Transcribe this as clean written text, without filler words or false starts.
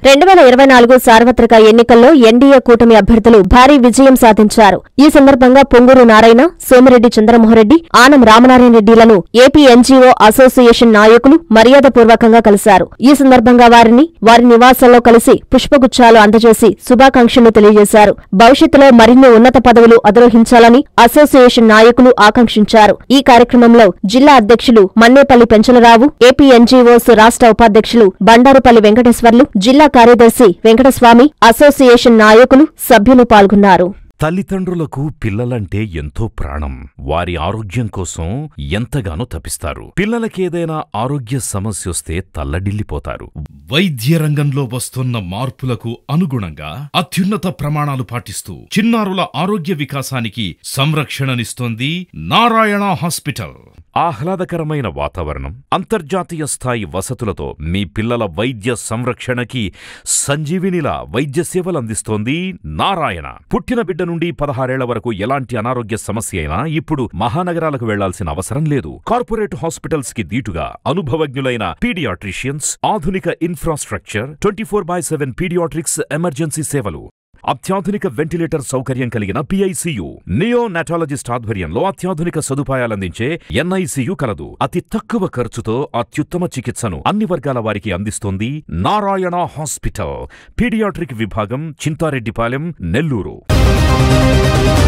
2024 సార్వత్రిక ఎన్నికల్లో ఎన్డీఏ కూటమి అభ్యర్థులు భారీ విజయం సాధించారు. ఈ సందర్భంగా పొంగూరు నారాయణ, సోమిరెడ్డి చంద్రమోహన్రెడ్డి, ఆనం రామనారాయణ రెడ్డిలను ఏపీ ఎన్జీఓ అసోసియేషన్ నాయకులు మర్యాదపూర్వకంగా కలిశారు. ఈ సందర్భంగా వారిని వారి నివాసాల్లో కలిసి పుష్పగుచ్చాలు అందజేసి శుభాకాంక్షలు తెలియజేశారు. భవిష్యత్తులో మరిన్ని ఉన్నత పదవులు అధిరోహించాలని అసోసియేషన్ నాయకులు ఆకాంక్షించారు. ఈ కార్యక్రమంలో జిల్లా అధ్యక్షులు మన్నేపల్లి పెంచలరావు, ఏపీ ఎన్జీఓస్ రాష్ట్ర ఉపాధ్యక్షులు బండారుపల్లి వెంకటేశ్వర్లు, జిల్లా కార్యదర్శి వెంకటస్వామి, అసోసియేషన్ నాయకులు, సభ్యులు పాల్గొన్నారు. తల్లిదండ్రులకు పిల్లలంటే ఎంతో ప్రాణం. వారి ఆరోగ్యం కోసం ఎంతగానో తపిస్తారు. పిల్లలకేదైనా ఆరోగ్య సమస్యొస్తే తల్లడిల్లిపోతారు. వైద్య రంగంలో వస్తున్న మార్పులకు అనుగుణంగా అత్యున్నత ప్రమాణాలు పాటిస్తూ చిన్నారుల ఆరోగ్య వికాసానికి సంరక్షణనిస్తోంది నారాయణ హాస్పిటల్. ఆహ్లాదకరమైన వాతావరణం, అంతర్జాతీయ స్థాయి వసతులతో మీ పిల్లల వైద్య సంరక్షణకి సంజీవినిలా వైద్య సేవలందిస్తోంది నారాయణ. పుట్టిన బిడ్డ నుండి 16 ఏళ్ల వరకు ఎలాంటి అనారోగ్య సమస్య అయినా ఇప్పుడు మహానగరాలకు వెళ్లాల్సిన అవసరం లేదు. కార్పొరేట్ హాస్పిటల్స్ కి దీటుగా అనుభవజ్ఞులైన పీడియాట్రిషియన్స్, ఆధునిక ఇన్ఫ్రాస్ట్రక్చర్, 24/7 పీడియాట్రిక్స్ ఎమర్జెన్సీ సేవలు, అత్యాధునిక వెంటిలేటర్ సౌకర్యం కలిగిన పిఐసియు, నియోనాటాలజిస్ట్ ఆధ్వర్యంలో అత్యాధునిక సదుపాయాలందించే ఎన్ఐసియు కలదు. అతి తక్కువ ఖర్చుతో అత్యుత్తమ చికిత్సను అన్ని వర్గాల వారికి అందిస్తోంది నారాయణ హాస్పిటల్. పీడియాట్రిక్ విభాగం, చింతారెడ్డిపాలెం, నెల్లూరు.